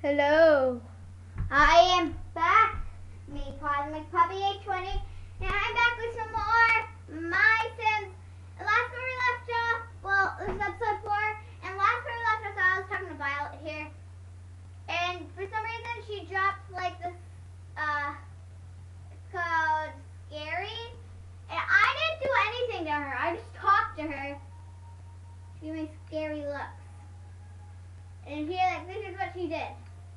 Hello. I am back, me, Cosmic Puppy 820, and I'm back with some more My Sims. And last where we left off, well, this is episode 4, and last where we left off, I was talking to Violet here, and for some reason she dropped like this, it's called Scary, and I didn't do anything to her. I just talked to her. She gave me scary looks. And here, like, this is what she did.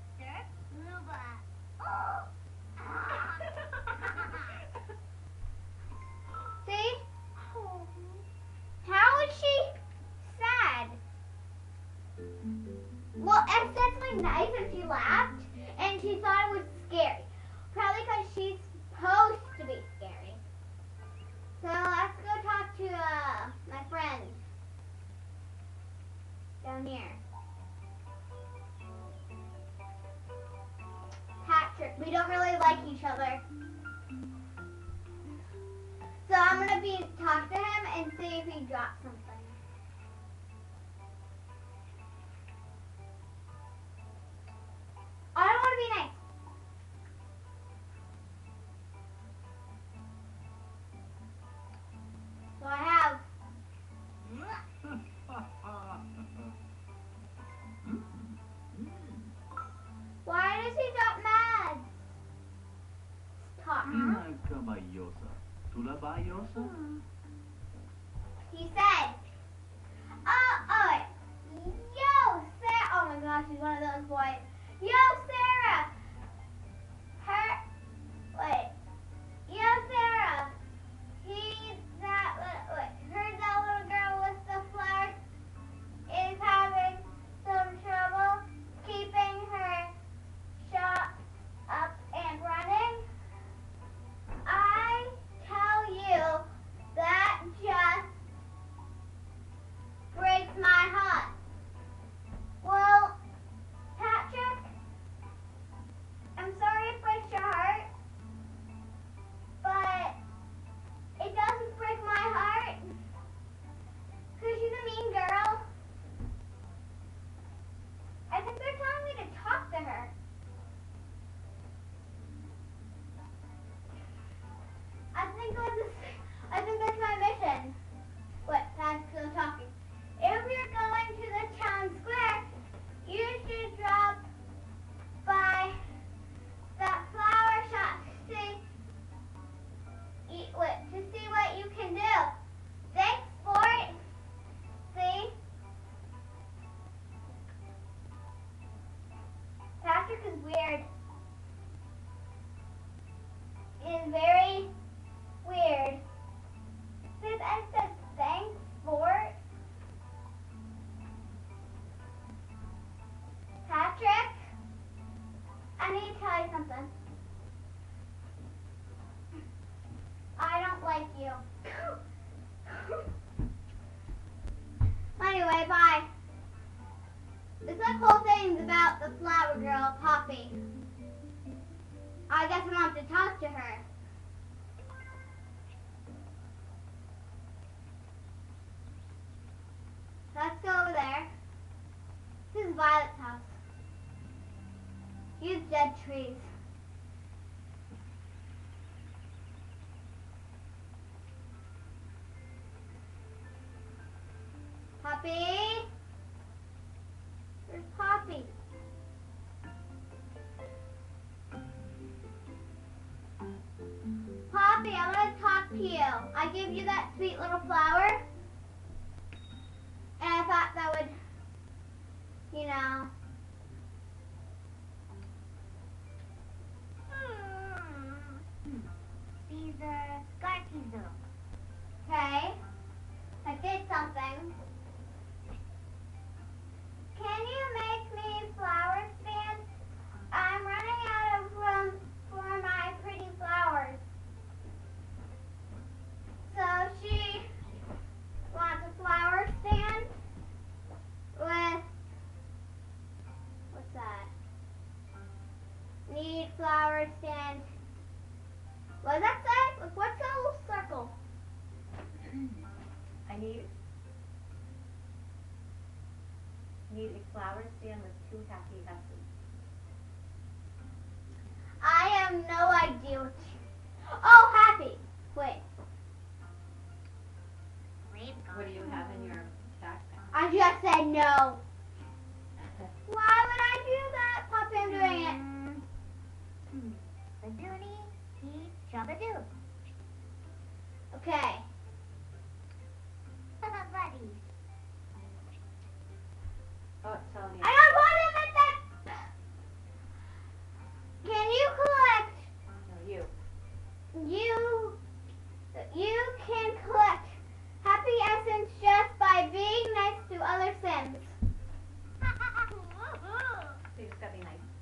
See? How is she sad? Well, it's definitely nice that she laughed and she thought it was scary. Probably because she's supposed to be scary. So let's go talk to my friend down here. Patrick, we don't really like each other. So I'm gonna talk to him and see if he dropped something. I don't want to be nice. So I have. Why does he got mad? Stop. He said, yo, Sarah. Oh my gosh, he's one of those boys. Yo, Sarah. Yo, Sarah. Heard that little girl with the flowers is having some trouble keeping her shop up and running. I tell you, that just breaks my heart. Well, Patrick, I'm sorry it breaks your heart, but it doesn't break my heart because she's a mean girl. I think they're telling me to talk to her. I think that's my mission. What? Pat's still talking. If you're going to the town square, you should drop by that flower shop to see what you can do. Thanks for it. See? Patrick is weird. He is very weird. Since I said thanks for it. Patrick, I need to tell you something. I don't like you. Anyway, bye. This whole thing's about the flower girl, Poppy. I guess I want to talk to her. Let's go over there. This is Violet's house. Use dead trees. Poppy? Where's Poppy? Poppy, I want to talk to you. I gave you that sweet little flower. And I thought that would, you know. These are scarfies though. Okay. I did something. Can you make me flower stands? I'm running out of room for my pretty flowers. So she wants a flower stand with, what's that? Need flower stand. What does that say? What's that little circle? I need a flower stand with 2 happy S's. have no idea what oh, happy. Wait. What do you have in your backpack? I just said no. Why would I do that? Poppy, I'm doing it. Okay. Oh, it's telling you. I don't want him at that. Can you collect? No, you. You can collect happy essence just by being nice to other Sims. So you just gotta be nice.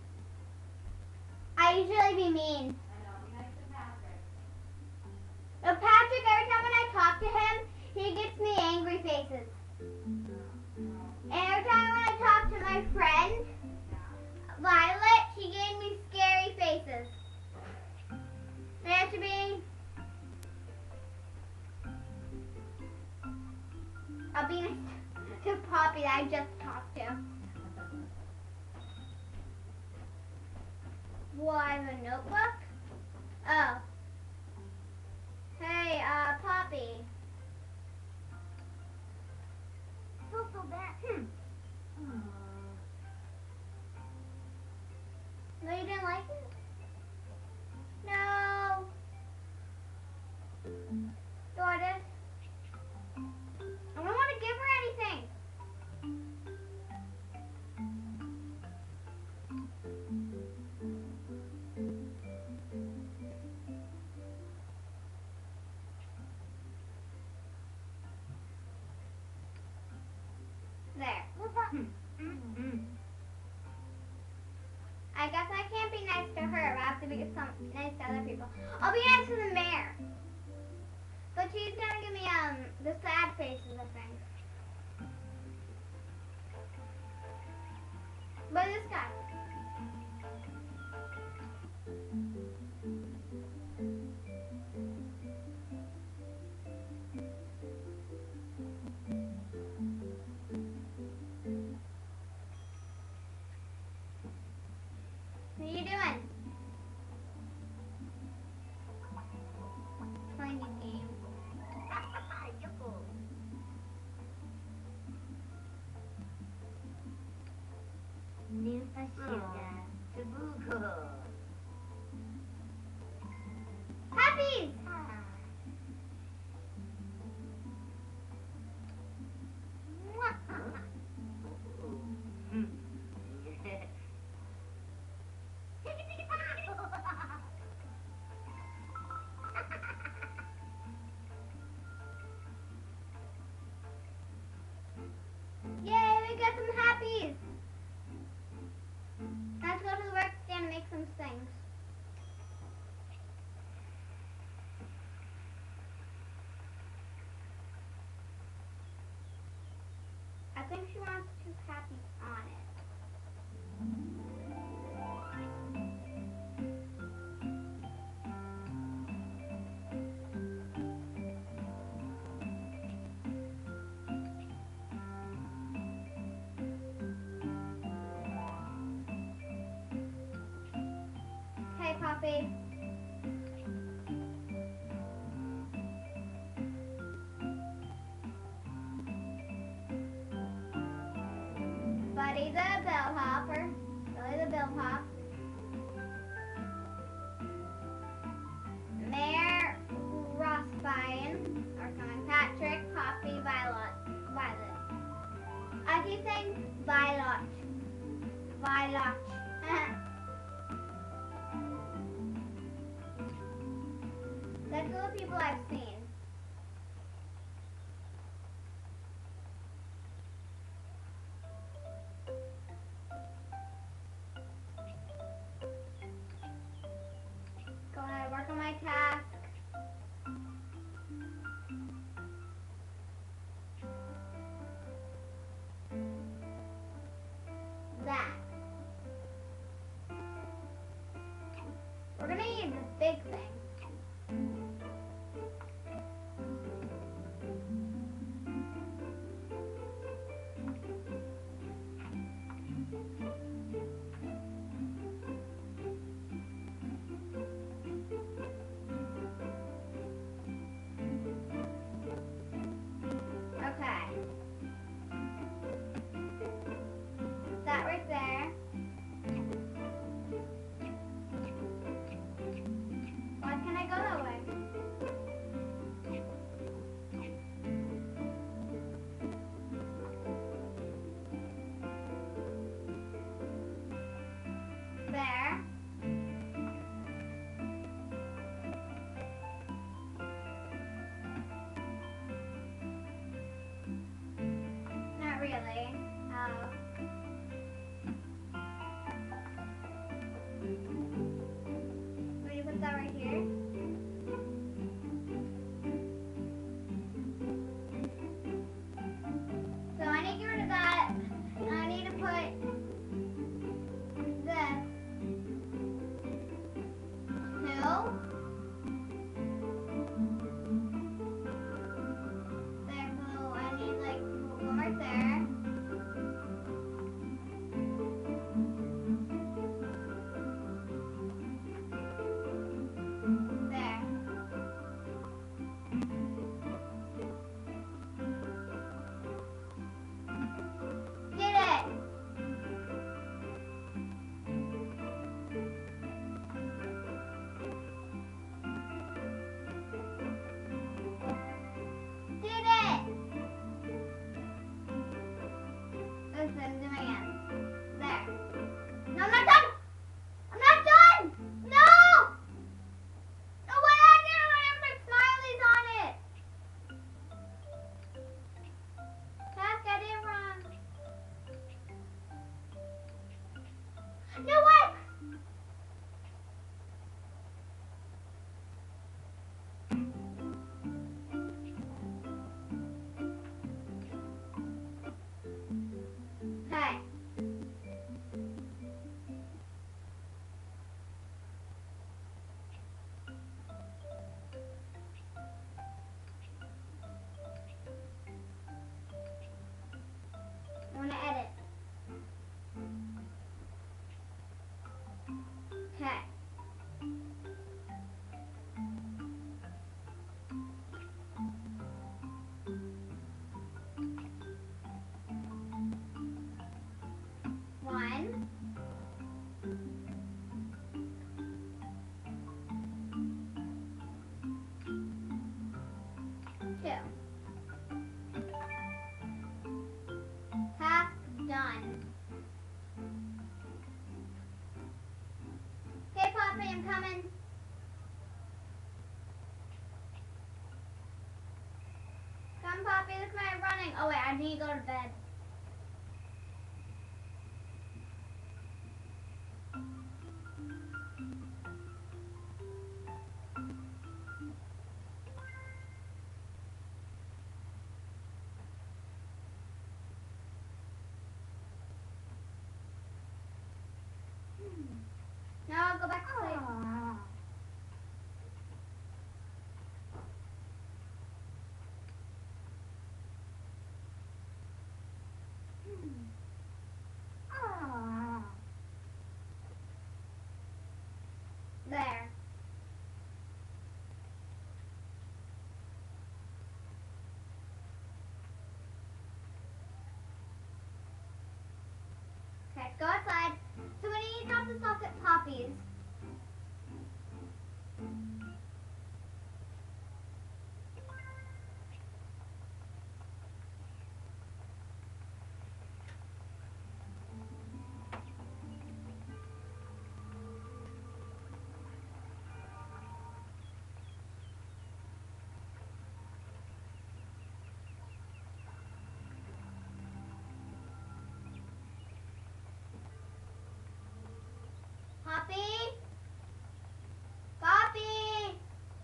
I usually be mean. I know, be nice to Patrick. Patrick, every time when I talk to him, he gets me angry faces. And every time when I talk to my friend, Violet, she gave me scary faces. I have to be... I'll be nice to Poppy that I just talked to. Well, I have a notebook. Oh. Hey, Poppy. Feel so bad. No, you didn't like it? No. So I did. I don't want to give her anything. There. I guess I can't be nice to her, but I have to be nice to other people. I'll be nice to the mayor. But she's gonna give me the sad faces, I think. But this guy. What are you doing? Playing a game. Puppies! Yay, we got some happies! Let's go to the work stand and make some things. I think she wants two happies on it. Hey, Poppy. Buddy the bellhopper. Billy the bellhop. Mayor Rossbine. Or coming Patrick, Poppy, Violet. I keep saying Violet. Violet. That's all the people I've seen. Go ahead, work on my task. That. We're gonna need the big thing. coming. Come, Poppy, look at my running. Oh, wait, I need to go to bed. Now I'll go back to sleep. There. Okay, go outside. So we need to drop this off at Poppy's. Poppy? Poppy?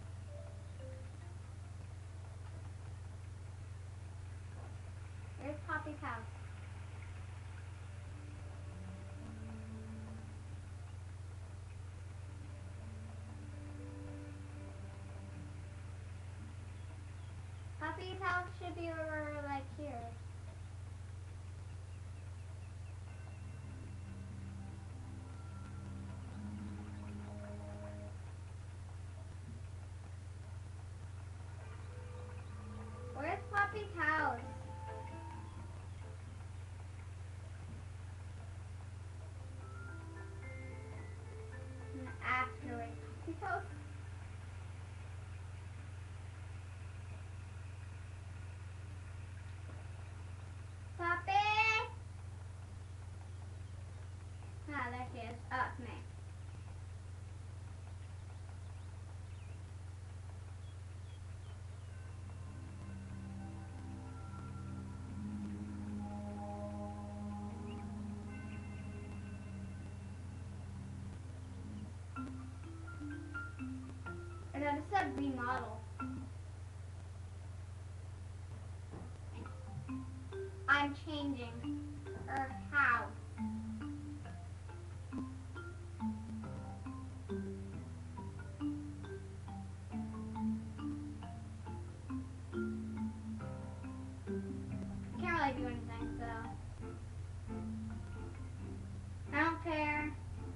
Where's Poppy's house? Poppy's house should be over like here. Where's Poppy's house? I'm gonna ask her where's Poppy's house. Poppy? Ah, there she is. Oh, it's me. And I just said remodel. I'm changing her house. Can't really do anything, so I don't care.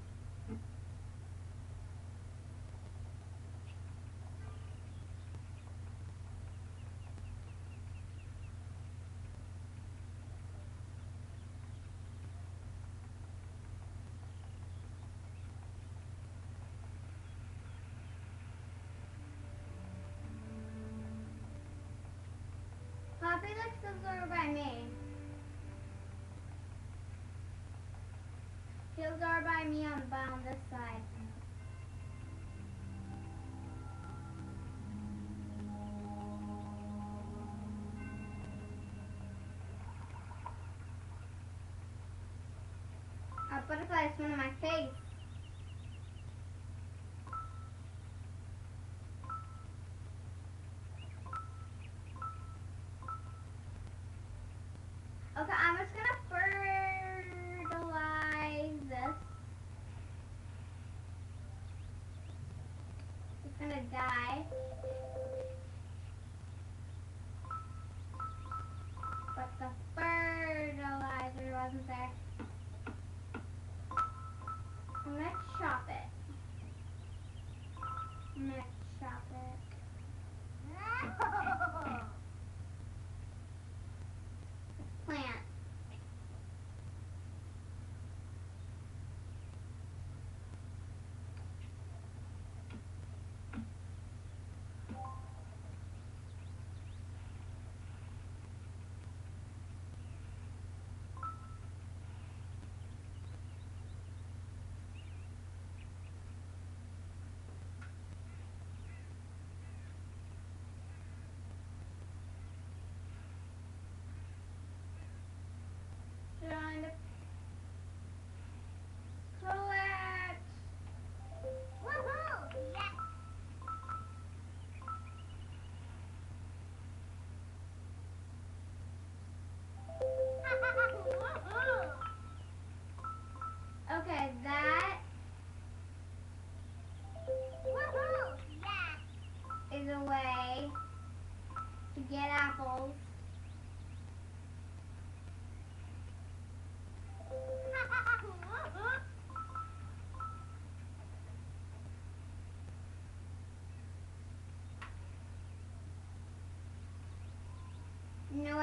Poppy lives over by me. She lives over by me on this side. A butterfly is one of my face. Okay, I'm just gonna fertilize this. It's gonna die. But the fertilizer wasn't there. I'm gonna chop it. I'm gonna chop it. Plant.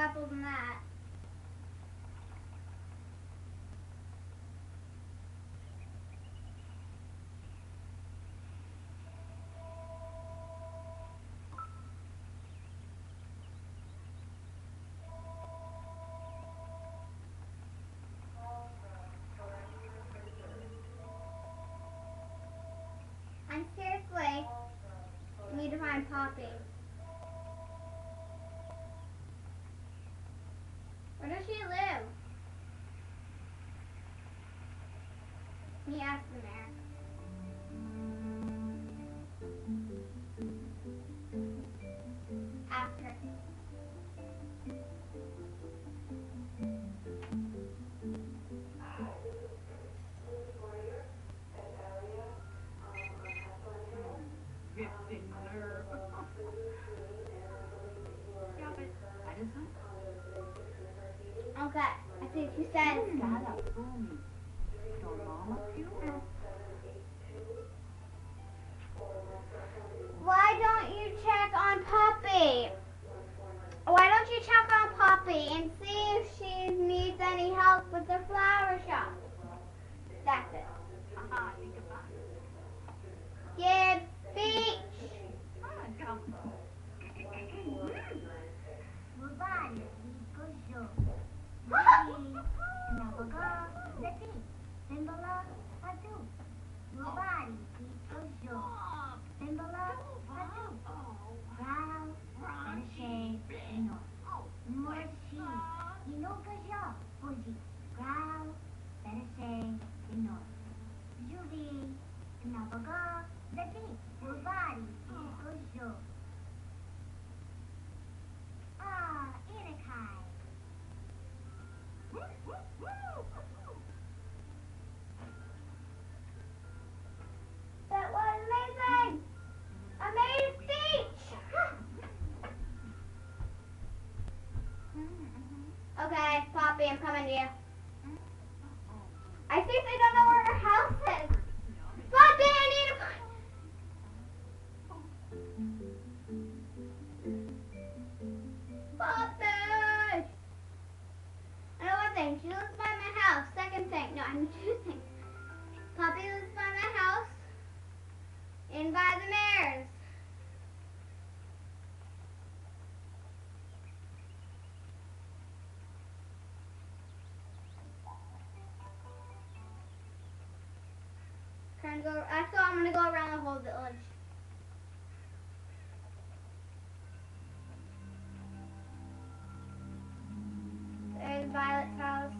apples than that. And seriously, I need to find Poppy. Where does she live? Let me ask the mayor. Ask her. Okay, I think she said. Why don't you check on Poppy? Why don't you check on Poppy and see if she needs any help with the flower shop? That's it. Give speech. That was amazing. I made a speech. Okay, Poppy, I'm coming to you. I think they don't know where her house is. Poppy, I need to find... Poppy! I know one thing. She lives by my house. Second thing. No, I know two things. Poppy lives by my house and by the mayor's. I'm gonna go around the whole village. There's Violet's house.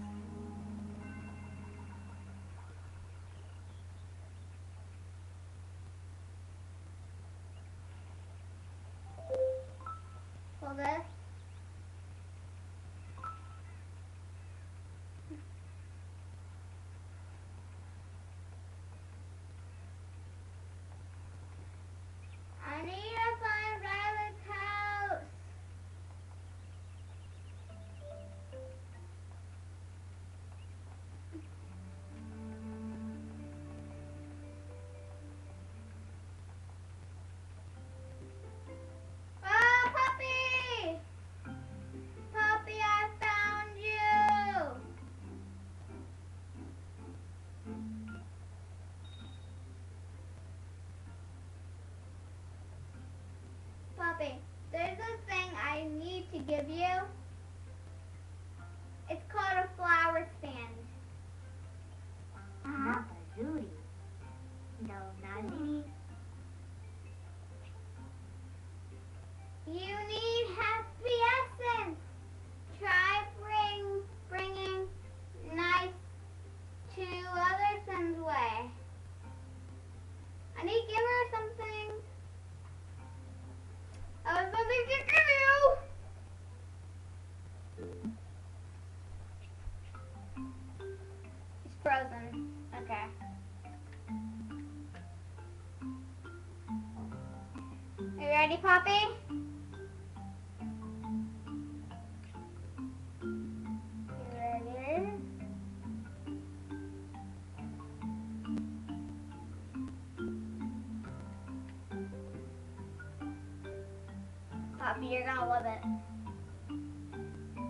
Hold this. I need to find Violet's house. Oh, Puppy! Puppy, I found you! Puppy, there's a thing I need to give you. It's called a flower stand. You need happy essence. Try bringing nice to others' way. I need to give her something. I have something to give you. It's frozen. Okay. Are you ready, Poppy? You ready? Poppy, you're gonna love it.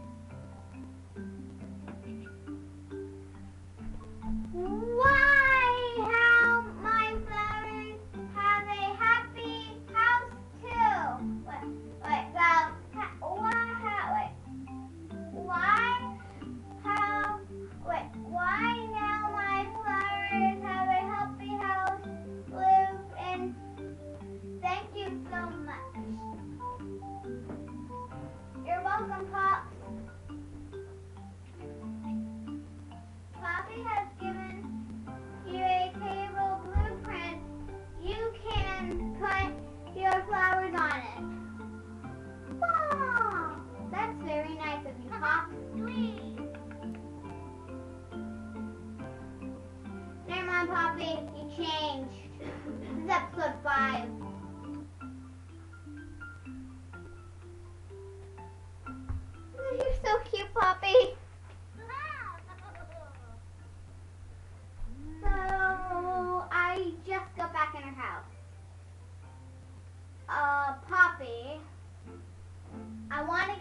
Why? How my flowers have a happy house too. Wait, why? How, why now my flowers have a happy house live in? Thank you so much. You're welcome, Pop. Poppy has given you a table blueprint. You can put your flowers on it. Wow, that's very nice of you, Pop. Please. Never mind, Poppy. You changed. This is episode 5. You're so cute, Poppy. So, I just got back in her house. Poppy, I want to